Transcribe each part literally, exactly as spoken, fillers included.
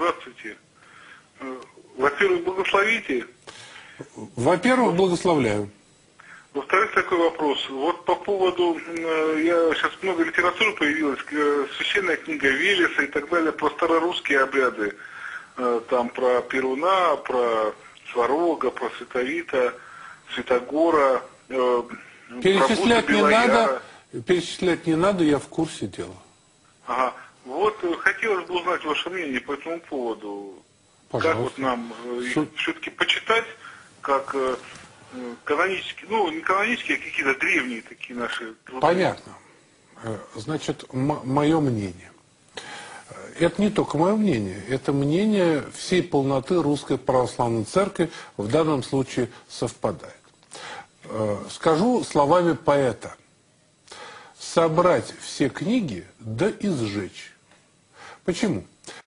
Здравствуйте. Во-первых, благословите. Во-первых, благословляю. Во-вторых, такой вопрос. Вот по поводу, я сейчас много литературы появилась, священная книга Велеса и так далее, про старорусские обряды. Там про Перуна, про Сварога, про Святовита, Святогора. Перечислять не надо, перечислять не надо, я в курсе дела. Ага. Вот хотелось бы узнать ваше мнение по этому поводу. Пожалуйста. Как вот нам Что? все-таки почитать, как канонические, ну не канонические, а какие-то древние такие наши труды. Понятно. Значит, мое мнение. Это не только мое мнение, это мнение всей полноты Русской Православной Церкви в данном случае совпадает. Скажу словами поэта. Собрать все книги, да и сжечь. Почему?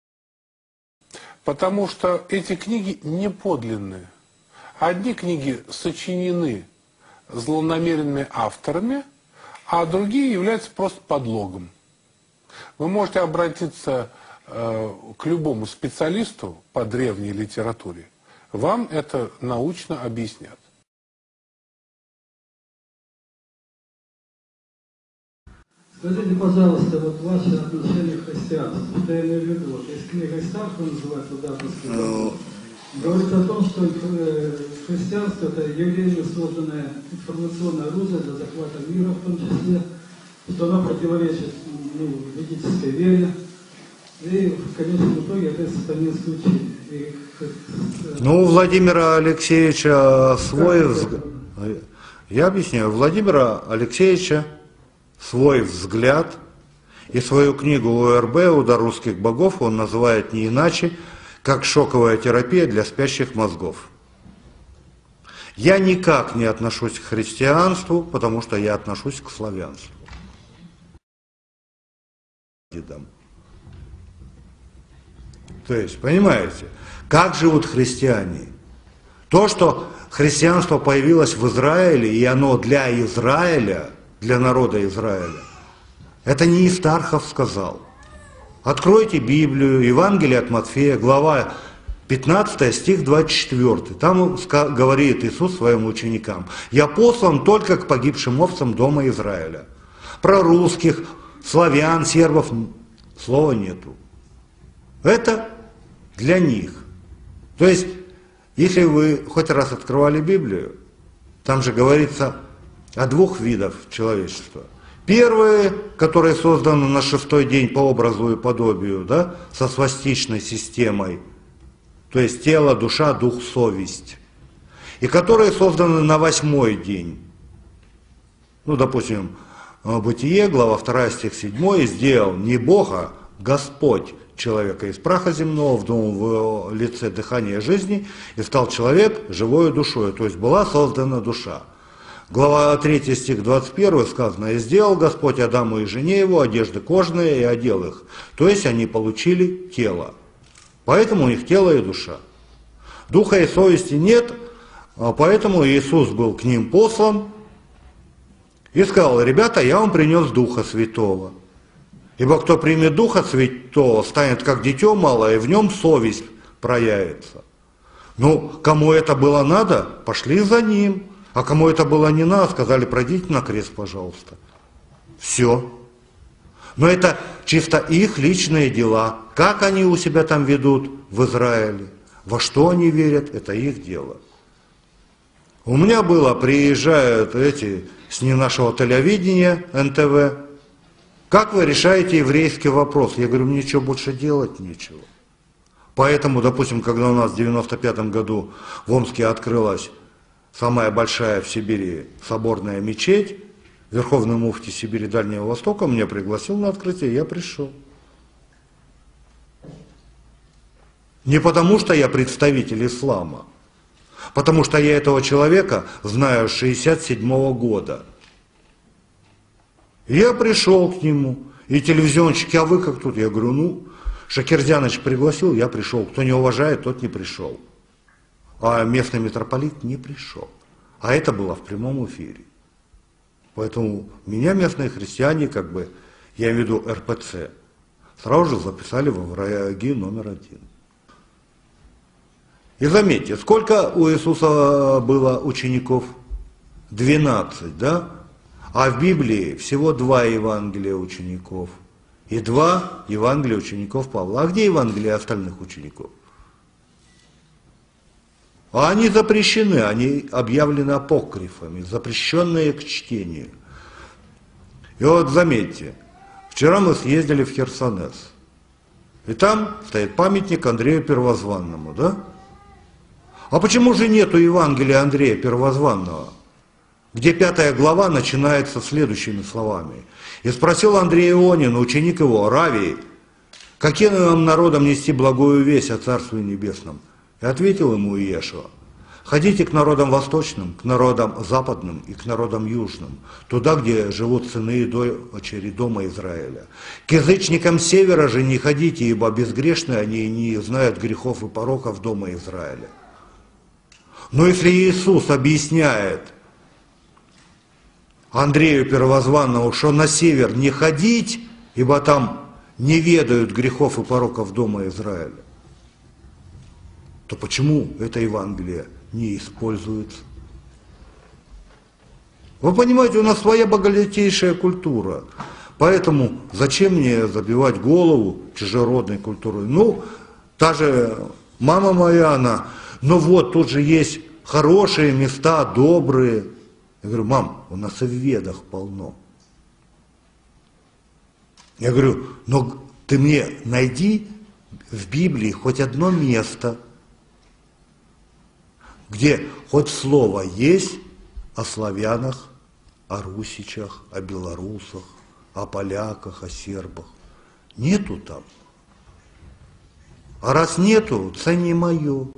Потому что эти книги не подлинные. Одни книги сочинены злонамеренными авторами, а другие являются просто подлогом. Вы можете обратиться э, к любому специалисту по древней литературе. Вам это научно объяснят. Скажите, пожалуйста, вот ваше отношение к христианству. Что я имею в виду? Вот есть книга Исаака, называется «Датовский закон». Говорит о том, что христианство – это явление, созданное информационное оружие для захвата мира, в том числе, что оно противоречит ну, ведической вере. И в конечном итоге это сатанинское учение. Ну, у Владимира Алексеевича свой взгляд. Я объясняю. У Владимира Алексеевича свой взгляд, и свою книгу УРБ «Удар русских богов» он называет не иначе, как шоковая терапия для спящих мозгов. Я никак не отношусь к христианству, потому что я отношусь к славянству. То есть, понимаете, как живут христиане? То, что христианство появилось в Израиле, и оно для Израиля, для народа Израиля, это не Истархов сказал. Откройте Библию, Евангелие от Матфея, глава пятнадцатая, стих двадцать четвёртый. Там говорит Иисус своим ученикам: «Я послан только к погибшим овцам дома Израиля». Про русских, славян, сербов слова нету. Это для них. То есть, если вы хоть раз открывали Библию, там же говорится о двух видах человечества. Первые, которые созданы на шестой день по образу и подобию, да, со свастичной системой, то есть тело, душа, дух, совесть. И которые созданы на восьмой день. Ну, допустим, Бытие, глава вторая, стих седьмой, «И сделал не Бог, а Господь человека из праха земного, вдунул в его лице дыхание жизни, и стал человек живою душою». То есть была создана душа. Глава третья, стих двадцать первый сказано: «И сделал Господь Адаму и жене его одежды кожаные, и одел их». То есть они получили тело. Поэтому у них тело и душа. Духа и совести нет, поэтому Иисус был к ним послан и сказал: «Ребята, я вам принес Духа Святого. Ибо кто примет Духа Святого, станет как дитё малое, и в нем совесть проявится». Ну, кому это было надо, пошли за ним. А кому это было не надо, сказали: пройдите на крест, пожалуйста. Все. Но это чисто их личные дела. Как они у себя там ведут в Израиле, во что они верят, это их дело. У меня было, приезжают эти с не нашего телевидения, эн тэ вэ. Как вы решаете еврейский вопрос? Я говорю: мне что, больше делать нечего. Поэтому, допустим, когда у нас в девяносто пятом году в Омске открылась самая большая в Сибири соборная мечеть, Верховный муфти Сибири Дальнего Востока меня пригласил на открытие, я пришел. Не потому, что я представитель ислама, потому что я этого человека знаю с шестьдесят седьмого года. Я пришел к нему, и телевизионщики: а вы как тут? Я говорю: ну, Шакирзяныч пригласил, я пришел. Кто не уважает, тот не пришел. А местный митрополит не пришел. А это было в прямом эфире. Поэтому меня местные христиане, как бы, я имею в виду эр пэ цэ, сразу же записали во враги номер один. И заметьте, сколько у Иисуса было учеников? двенадцать, да? А в Библии всего два Евангелия учеников. И два Евангелия учеников Павла. А где Евангелия остальных учеников? А они запрещены, они объявлены апокрифами, запрещенные к чтению. И вот заметьте, вчера мы съездили в Херсонес. И там стоит памятник Андрею Первозванному, да? А почему же нету Евангелия Андрея Первозванного, где пятая глава начинается следующими словами? «И спросил Андрей Ионин, ученик его, Равий, каким нам народам нести благую весть о Царстве Небесном?» И ответил ему Иешуа: «Ходите к народам восточным, к народам западным и к народам южным, туда, где живут сыны и дочери дома Израиля. К язычникам севера же не ходите, ибо безгрешны они и не знают грехов и пороков дома Израиля». Но если Иисус объясняет Андрею Первозванному, что на север не ходить, ибо там не ведают грехов и пороков дома Израиля, то почему это Евангелие не используется? Вы понимаете, у нас своя богатейшая культура. Поэтому зачем мне забивать голову чужеродной культурой? Ну, та же мама моя, она, ну вот, тут же есть хорошие места, добрые. Я говорю: мам, у нас и в Ведах полно. Я говорю: но ты мне найди в Библии хоть одно место, где хоть слово есть о славянах, о русичах, о белорусах, о поляках, о сербах. Нету там. А раз нету, это не мое.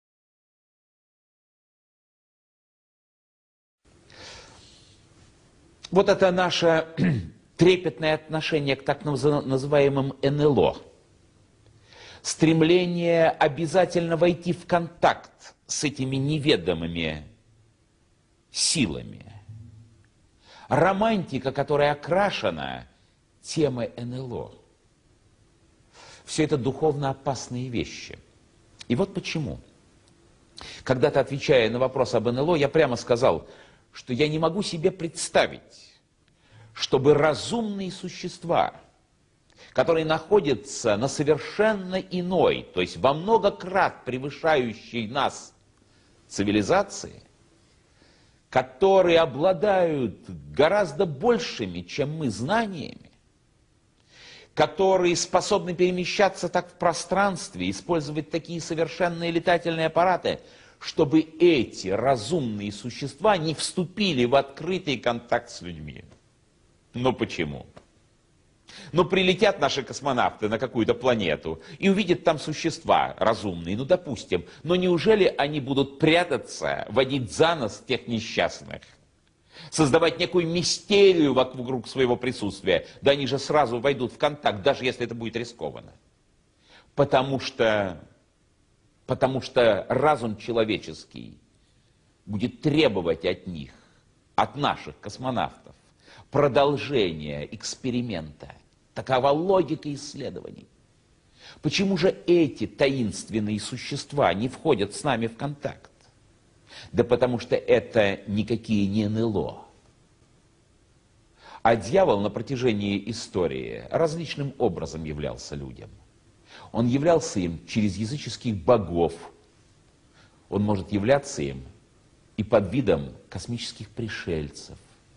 Вот это наше трепетное отношение к так называемым эн эл о. Стремление обязательно войти в контакт с этими неведомыми силами. Романтика, которая окрашена темой эн эл о. Все это духовно опасные вещи. И вот почему. Когда-то, отвечая на вопрос об эн эл о, я прямо сказал, что я не могу себе представить, чтобы разумные существа, которые находятся на совершенно иной, то есть во много крат превышающей нас цивилизации, которые обладают гораздо большими, чем мы, знаниями, которые способны перемещаться так в пространстве, использовать такие совершенные летательные аппараты, чтобы эти разумные существа не вступили в открытый контакт с людьми. Но почему? Ну, прилетят наши космонавты на какую-то планету и увидят там существа разумные, ну, допустим, но неужели они будут прятаться, водить за нос тех несчастных, создавать некую мистерию вокруг своего присутствия? Да они же сразу войдут в контакт, даже если это будет рискованно. Потому что... Потому что разум человеческий будет требовать от них, от наших космонавтов, продолжения эксперимента. Такова логика исследований. Почему же эти таинственные существа не входят с нами в контакт? Да потому что это никакие не эн эл о. А дьявол на протяжении истории различным образом являлся людям. Он являлся им через языческих богов. Он может являться им и под видом космических пришельцев.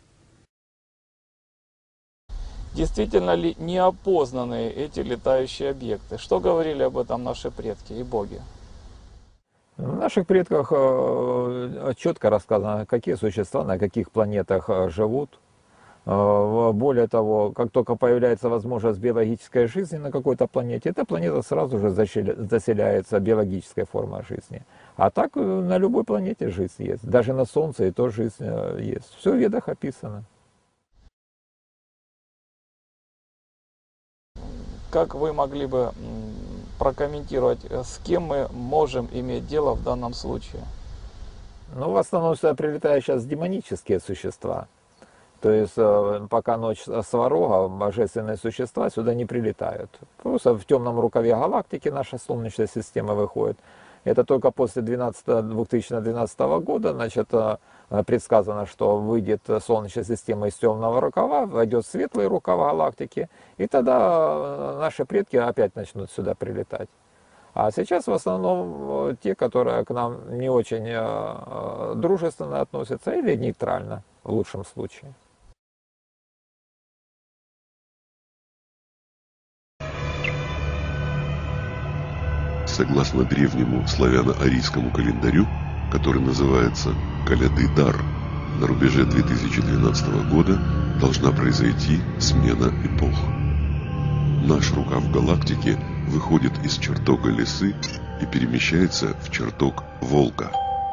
Действительно ли неопознанные эти летающие объекты? Что говорили об этом наши предки и боги? В наших предках четко рассказано, какие существа на каких планетах живут. Более того, как только появляется возможность биологической жизни на какой-то планете, эта планета сразу же заселяется биологической формой жизни. А так на любой планете жизнь есть. Даже на Солнце и то жизнь есть. Все в Ведах описано. Как вы могли бы прокомментировать, с кем мы можем иметь дело в данном случае? Ну, в основном сюда прилетают сейчас демонические существа. То есть, пока ночь Сварога, божественные существа сюда не прилетают. Просто в темном рукаве галактики наша Солнечная система выходит. Это только после две тысячи двенадцатого года, значит, предсказано, что выйдет Солнечная система из темного рукава, войдет светлый рукав галактики, и тогда наши предки опять начнут сюда прилетать. А сейчас в основном те, которые к нам не очень дружественно относятся или нейтрально, в лучшем случае. Согласно древнему славяно-арийскому календарю, который называется Каляды-дар, на рубеже две тысячи двенадцатого года должна произойти смена эпох. Наш рукав галактики выходит из чертога Лисы и перемещается в чертог Волка.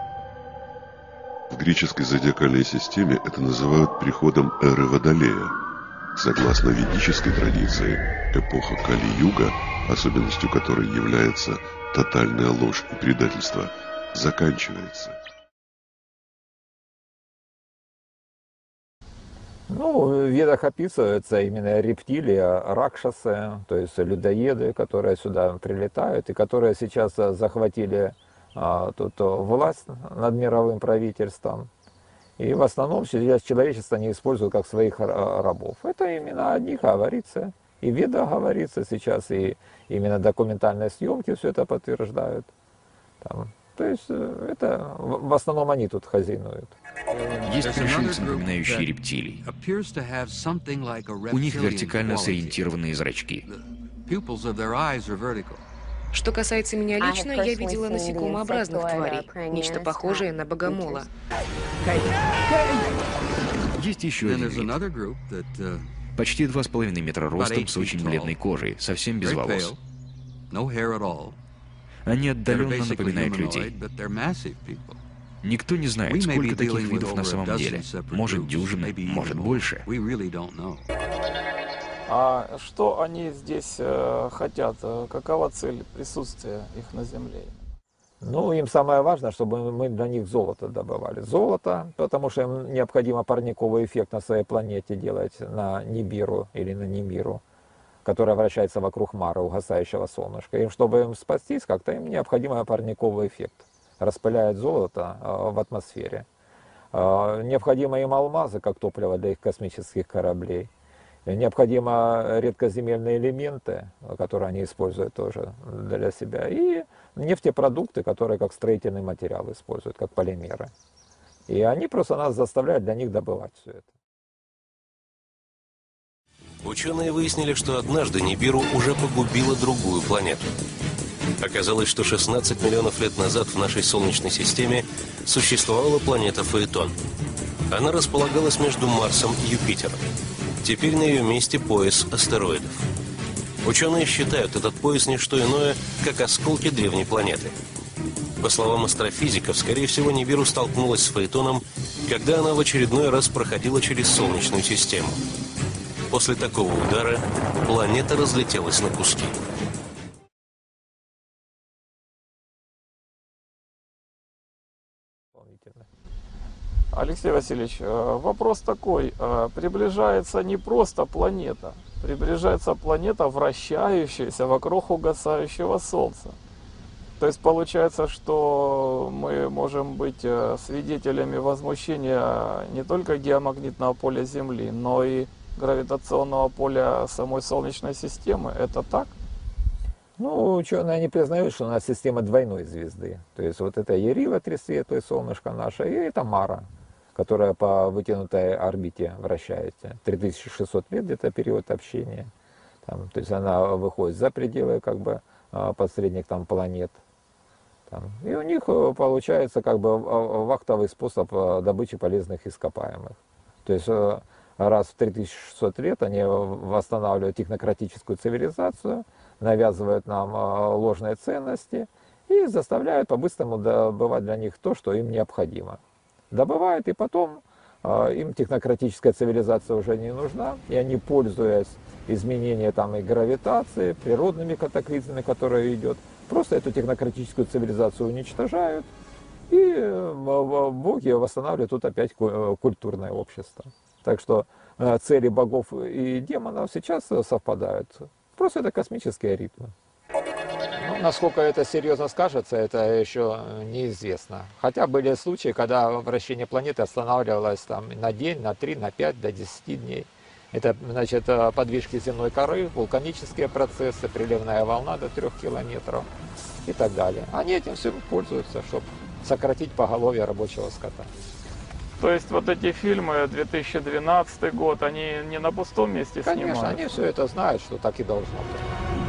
В греческой зодиакальной системе это называют приходом эры Водолея. Согласно ведической традиции, эпоха Кали-юга, особенностью которой является тотальная ложь и предательство, заканчивается. Ну, в ведах описываются именно рептилии, ракшасы, то есть людоеды, которые сюда прилетают и которые сейчас захватили а, тут власть над мировым правительством. И в основном сейчас человечество не использует как своих рабов. Это именно о них говорится. И в ведах говорится сейчас, и именно документальные съемки все это подтверждают. Там, то есть это в основном они тут хозяйнуют. Есть пришельцы, напоминающие рептилий. У них вертикально сориентированные зрачки. Что касается меня лично, я видела насекомообразных тварей, нечто похожее на богомола. Есть еще один вид. Почти два с половиной метра ростом, с очень бледной кожей, совсем без волос. Они отдаленно напоминают людей. Никто не знает, сколько таких видов на самом деле. Может, дюжины, может, больше. А что они здесь э, хотят? Какова цель присутствия их на Земле? Ну, им самое важное, чтобы мы для них золото добывали. Золото, потому что им необходимо парниковый эффект на своей планете делать, на Нибиру или на Нимиру, которая вращается вокруг Мара, угасающего солнышка. И чтобы им спастись, как-то им необходимо парниковый эффект. Распыляет золото э, в атмосфере. Э, необходимо им алмазы, как топливо для их космических кораблей. Необходимы редкоземельные элементы, которые они используют тоже для себя, и нефтепродукты, которые как строительный материал используют, как полимеры. И они просто нас заставляют для них добывать все это. Ученые выяснили, что однажды Нибиру уже погубила другую планету. Оказалось, что шестнадцать миллионов лет назад в нашей Солнечной системе существовала планета Фаэтон. Она располагалась между Марсом и Юпитером. Теперь на ее месте пояс астероидов. Ученые считают этот пояс не что иное, как осколки древней планеты. По словам астрофизиков, скорее всего, Нибиру столкнулась с Фаэтоном, когда она в очередной раз проходила через Солнечную систему. После такого удара планета разлетелась на куски. Алексей Васильевич, вопрос такой. Приближается не просто планета, приближается планета, вращающаяся вокруг угасающего Солнца. То есть получается, что мы можем быть свидетелями возмущения не только геомагнитного поля Земли, но и гравитационного поля самой Солнечной системы. Это так? Ну, ученые они признают, что у нас система двойной звезды. То есть вот это Ярила, три света, то есть солнышко наше, и это Мара, которая по вытянутой орбите вращается. три тысячи шестьсот лет где-то период общения. Там, то есть она выходит за пределы как бы посредних там планет. Там. И у них получается как бы вахтовый способ добычи полезных ископаемых. То есть раз в три тысячи шестьсот лет они восстанавливают технократическую цивилизацию, навязывают нам ложные ценности и заставляют по-быстрому добывать для них то, что им необходимо. Добывают, и потом э, им технократическая цивилизация уже не нужна, и они, пользуясь изменением там, и гравитации, природными катаклизмами, которые идет, просто эту технократическую цивилизацию уничтожают, и э, боги восстанавливают тут опять культурное общество. Так что э, цели богов и демонов сейчас совпадают. Просто это космические ритмы. Ну, насколько это серьезно скажется, это еще неизвестно. Хотя были случаи, когда вращение планеты останавливалось там на день, на три, на пять, до десяти дней. Это, значит, подвижки земной коры, вулканические процессы, приливная волна до трех километров и так далее. Они этим всем пользуются, чтобы сократить поголовье рабочего скота. То есть вот эти фильмы две тысячи двенадцатый год, они не на пустом месте Конечно, снимают? они все это знают, что так и должно быть.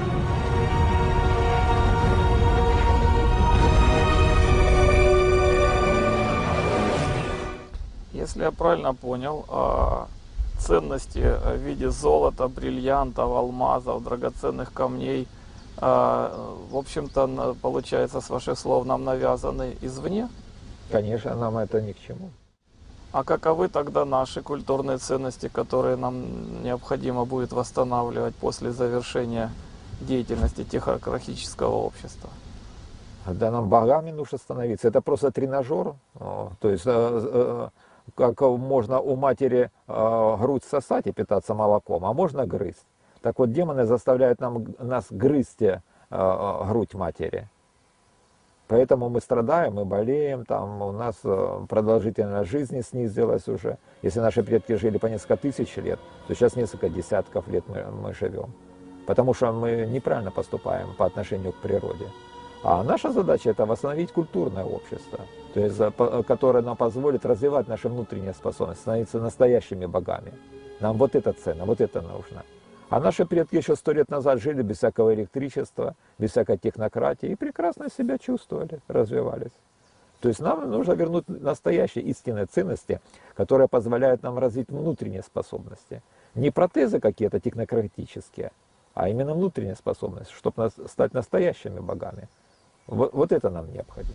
Если я правильно понял, ценности в виде золота, бриллиантов, алмазов, драгоценных камней, в общем-то, получается, с ваших слов, нам навязаны извне? Конечно, нам это ни к чему. А каковы тогда наши культурные ценности, которые нам необходимо будет восстанавливать после завершения деятельности технократического общества? Да нам богами нужно становиться. Это просто тренажер. То есть, как можно у матери грудь сосать и питаться молоком, а можно грызть. Так вот, демоны заставляют нам, нас грызть грудь матери. Поэтому мы страдаем, мы болеем, там у нас продолжительность жизни снизилась уже. Если наши предки жили по несколько тысяч лет, то сейчас несколько десятков лет мы, мы живем. Потому что мы неправильно поступаем по отношению к природе. А наша задача — это восстановить культурное общество, то есть, которое нам позволит развивать наши внутренние способности, становиться настоящими богами. Нам вот это ценно, вот это нужно. А наши предки еще сто лет назад жили без всякого электричества, без всякой технократии и прекрасно себя чувствовали, развивались. То есть нам нужно вернуть настоящие истинные ценности, которые позволяют нам развить внутренние способности. Не протезы какие-то технократические, а именно внутренние способности, чтобы стать настоящими богами. Вот, вот это нам необходимо.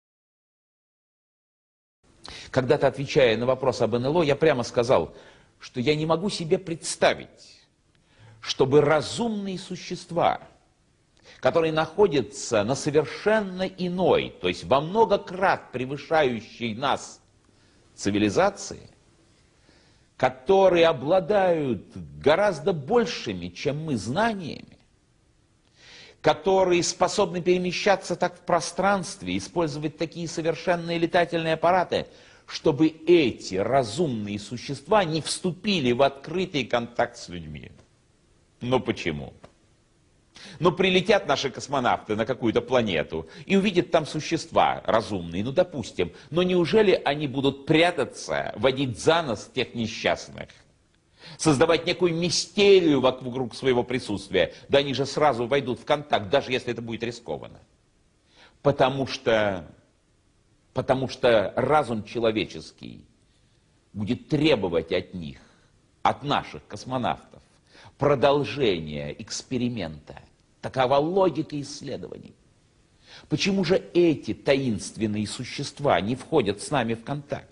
Когда-то, отвечая на вопрос об эн эл о, я прямо сказал, что я не могу себе представить, чтобы разумные существа, которые находятся на совершенно иной, то есть во много крат превышающей нас цивилизации, которые обладают гораздо большими, чем мы, знаниями, которые способны перемещаться так в пространстве, использовать такие совершенные летательные аппараты, чтобы эти разумные существа не вступили в открытый контакт с людьми. Но почему? Ну, прилетят наши космонавты на какую-то планету и увидят там существа разумные, ну, допустим, но неужели они будут прятаться, водить за нос тех несчастных, создавать некую мистерию вокруг своего присутствия? Да они же сразу войдут в контакт, даже если это будет рискованно. Потому что, потому что разум человеческий будет требовать от них, от наших космонавтов, продолжение эксперимента. Такова логика исследований. Почему же эти таинственные существа не входят с нами в контакт?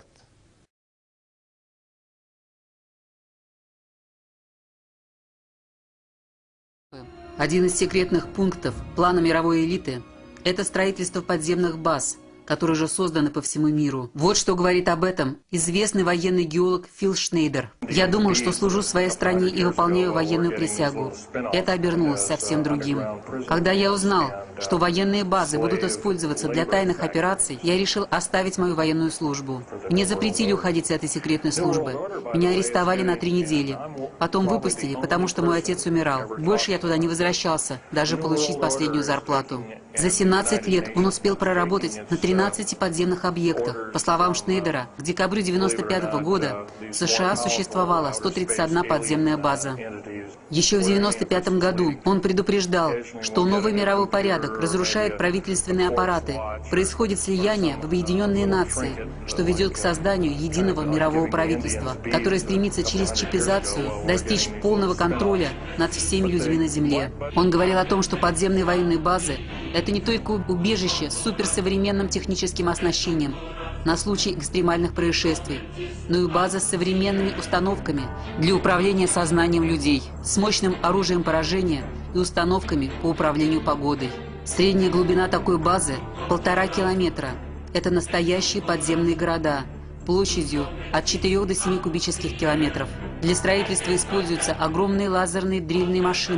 Один из секретных пунктов плана мировой элиты – это строительство подземных баз, которые уже созданы по всему миру. Вот что говорит об этом известный военный геолог Фил Шнейдер. «Я думал, что служу своей стране и выполняю военную присягу. Это обернулось совсем другим. Когда я узнал, что военные базы будут использоваться для тайных операций, я решил оставить мою военную службу. Мне запретили уходить с этой секретной службы. Меня арестовали на три недели. Потом выпустили, потому что мой отец умирал. Больше я туда не возвращался, даже получить последнюю зарплату. За семнадцать лет он успел проработать на тринадцати подземных объектах. По словам Шнейдера, к декабрю девяносто пятого года в США существовала сто тридцать одна подземная база. Еще в девяносто пятом году он предупреждал, что новый мировой порядок разрушает правительственные аппараты, происходит слияние в Объединенные Нации, что ведет к созданию единого мирового правительства, которое стремится через чипизацию достичь полного контроля над всеми людьми на Земле. Он говорил о том, что подземные военные базы – это не только убежище с суперсовременным техническим оснащением на случай экстремальных происшествий, но и база с современными установками для управления сознанием людей, с мощным оружием поражения и установками по управлению погодой. Средняя глубина такой базы – полтора километра. Это настоящие подземные города, площадью от четырёх до семи кубических километров. Для строительства используются огромные лазерные дрельные машины,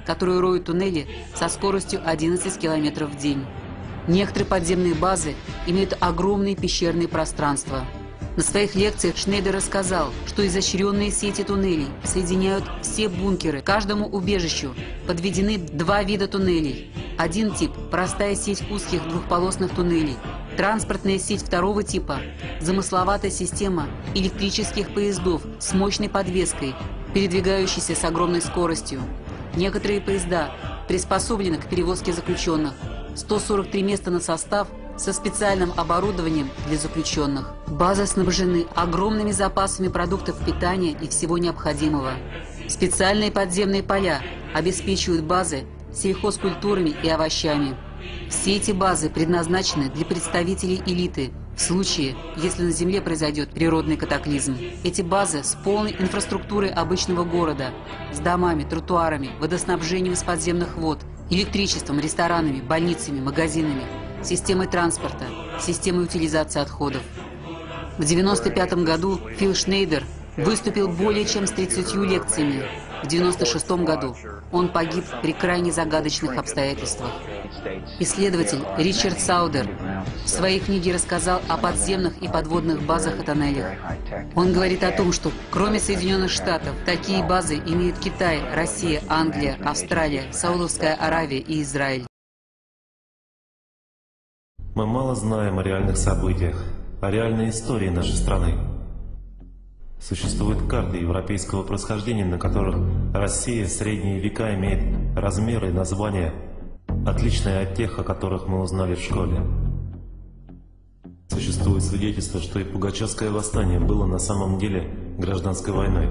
которые роют туннели со скоростью одиннадцать километров в день. Некоторые подземные базы имеют огромные пещерные пространства. На своих лекциях Шнейдер рассказал, что изощренные сети туннелей соединяют все бункеры. К каждому убежищу подведены два вида туннелей. Один тип – простая сеть узких двухполосных туннелей. Транспортная сеть второго типа – замысловатая система электрических поездов с мощной подвеской, передвигающейся с огромной скоростью. Некоторые поезда приспособлены к перевозке заключенных. сто сорок три места на состав со специальным оборудованием для заключенных. Базы снабжены огромными запасами продуктов питания и всего необходимого. Специальные подземные поля обеспечивают базы сельхозкультурами и овощами. Все эти базы предназначены для представителей элиты в случае, если на Земле произойдет природный катаклизм. Эти базы с полной инфраструктурой обычного города, с домами, тротуарами, водоснабжением из подземных вод, электричеством, ресторанами, больницами, магазинами, системой транспорта, системой утилизации отходов. В девяносто пятом году Фил Шнейдер выступил более чем с тридцатью лекциями. В девяносто шестом году он погиб при крайне загадочных обстоятельствах. Исследователь Ричард Саудер в своей книге рассказал о подземных и подводных базах и тоннелях. Он говорит о том, что кроме Соединенных Штатов, такие базы имеют Китай, Россия, Англия, Австралия, Саудовская Аравия и Израиль. Мы мало знаем о реальных событиях, о реальной истории нашей страны. Существуют карты европейского происхождения, на которых Россия в средние века имеет размеры и названия, отличные от тех, о которых мы узнали в школе. Существует свидетельство, что и Пугачевское восстание было на самом деле гражданской войной.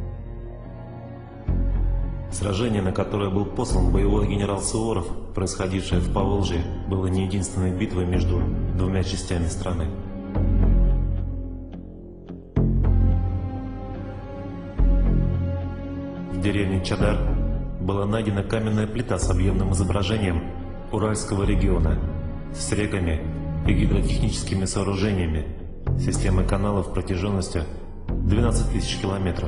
Сражение, на которое был послан боевой генерал Суворов, происходившее в Поволжье, было не единственной битвой между двумя частями страны. В деревне Чадар была найдена каменная плита с объемным изображением Уральского региона с реками и гидротехническими сооружениями, системой каналов протяженностью двенадцать тысяч километров.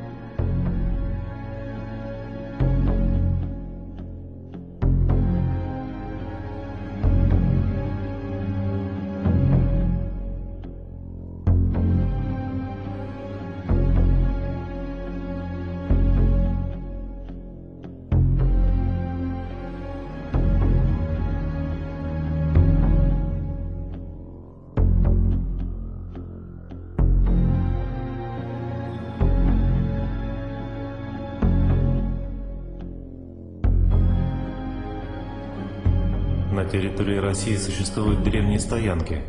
На территории России существуют древние стоянки.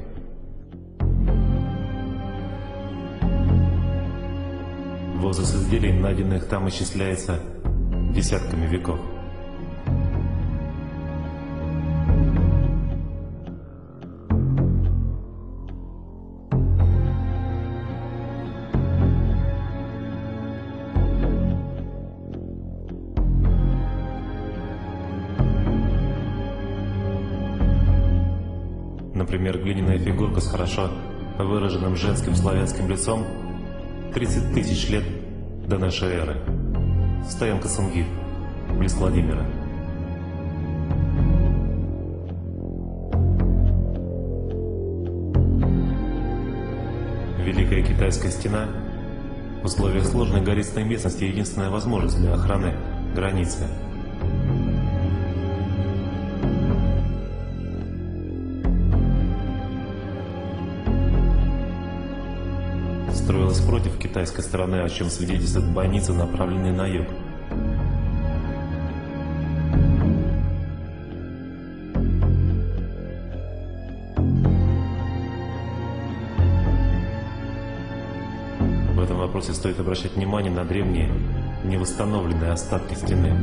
Возраст изделий, найденных там, исчисляется десятками веков. Например, глиняная фигурка с хорошо выраженным женским славянским лицом тридцать тысяч лет до нашей эры. Стоянка Сунгит, близ Владимира. Великая Китайская стена в условиях сложной гористой местности единственная возможность для охраны границы. Строилась против китайской стороны, о чем свидетельствует бойница, направленная на юг. В этом вопросе стоит обращать внимание на древние, невосстановленные остатки стены.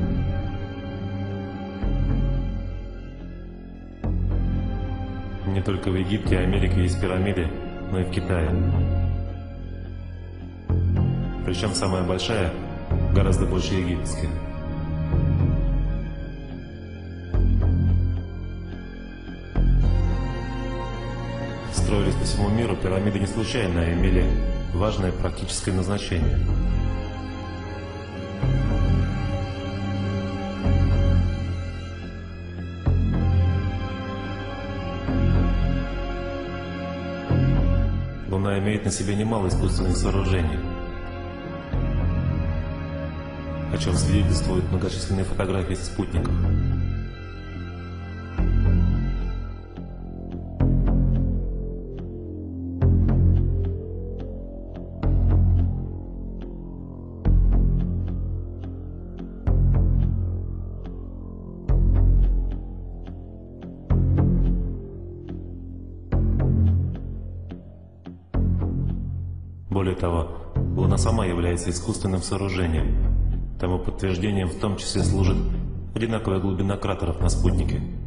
Не только в Египте и Америке есть пирамиды, но и в Китае. Причем самая большая гораздо больше египетская. Строились по всему миру, пирамиды не случайно, а имели важное практическое назначение. имеет на себе немало искусственных сооружений, о чем свидетельствуют многочисленные фотографии с спутников. Более того, Луна сама является искусственным сооружением. Тому подтверждением в том числе служит одинаковая глубина кратеров на спутнике.